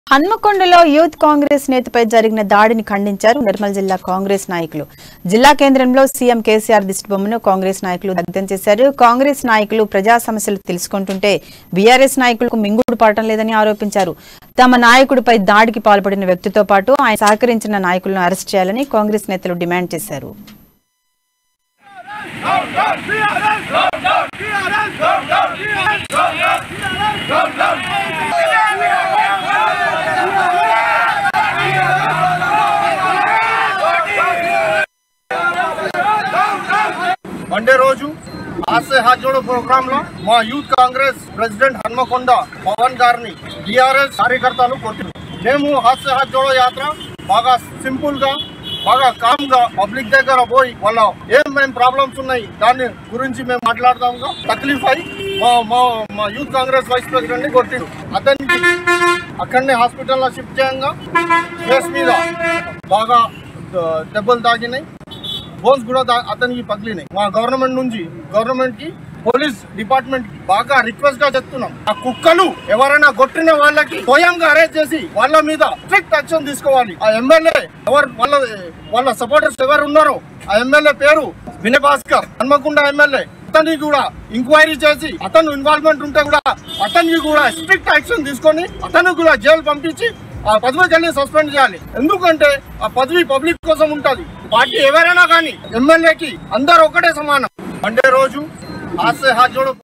హన్మకొండలో youth Congress నేతపై జరిగిన దాడిని ఖండించారు నిర్మల్ జిల్లా కాంగ్రెస్ నాయకులు. జిల్లా కేంద్రంలో సీఎం కేసీఆర్ దిష్టిబొమ్మను కాంగ్రెస్ నాయకులు దగ్ధం చేశారు. కాంగ్రెస్ నాయకులు ప్రజా సమస్యలు తెలుసుకుంటుంటే బీఆర్ఎస్ నాయకులకు మింగుడు పడటం లేదని ఆరోపించారు. తమ నాయకుడిపై దాడికి పాల్పడిన వ్యక్తితో పాటు ఆయన సహకరించిన నాయకులను అరెస్ట్ చేయాలని కాంగ్రెస్ నేతలు డిమాండ్ చేశారు. మండే రోజు आज से हाथ जोड़ो प्रोग्राम లో మా యూత్ కాంగ్రెస్ ప్రెసిడెంట్ హన్మకొండ పవన్ గారిని బీఆర్ఎస్ కార్యకర్తలు కొట్టారు. మేము హాత్ సే హాత్ జోడో యాత్ర బాగా సింపుల్ గా బాగా కామ్ గా పబ్లిక్ దగ్గర పోయి వాళ్ళ ఏమేం ప్రాబ్లమ్స్ ఉన్నాయి దాని గురించి మేము మాట్లాడదాంగా తక్లీఫ్ అయి మా యూత్ కాంగ్రెస్ వైస్ ప్రెసిడెంట్ ని కొట్టిండు. అతనికి అక్కడనే హాస్పిటల్లో షిఫ్ట్ చేయంగా ఫేస్ మీద బాగా దెబ్బలు తాగినాయి, బోన్స్ కూడా అతనికి పగిలినాయి. మా గవర్నమెంట్ కి పోలీస్ డిపార్ట్మెంట్ కి బాగా రిక్వెస్ట్ గా చెప్తున్నాం, ఆ కుక్కలు ఎవరైనా కొట్టిన వాళ్ళకి స్వయంగా అరెస్ట్ చేసి వాళ్ళ మీద స్ట్రిక్ట్ యాక్షన్ తీసుకోవాలి. ఆ ఎమ్మెల్యే వాళ్ళ సపోర్టర్స్ ఎవరు ఉన్నారో ఆ ఎమ్మెల్యే పేరు వినయ్ భాస్కర్, హన్మకొండ ఎమ్మెల్యే, అతనికి కూడా ఎంక్వైరీ చేసి అతను ఇన్వాల్వ్మెంట్ ఉంటే కూడా అతనికి కూడా స్ట్రిక్ట్ యాక్షన్ తీసుకొని అతను కూడా జైలు పంపించి ఆ పదవికి సస్పెండ్ చేయాలి. ఎందుకంటే ఆ పదవి పబ్లిక్ కోసం ఉంటది. పార్టీ ఎవరైనా కానీ ఎమ్మెల్యేకి అందరూ ఒకటే సమానం. మండే రోజు హాత్ సే హాత్ జోడో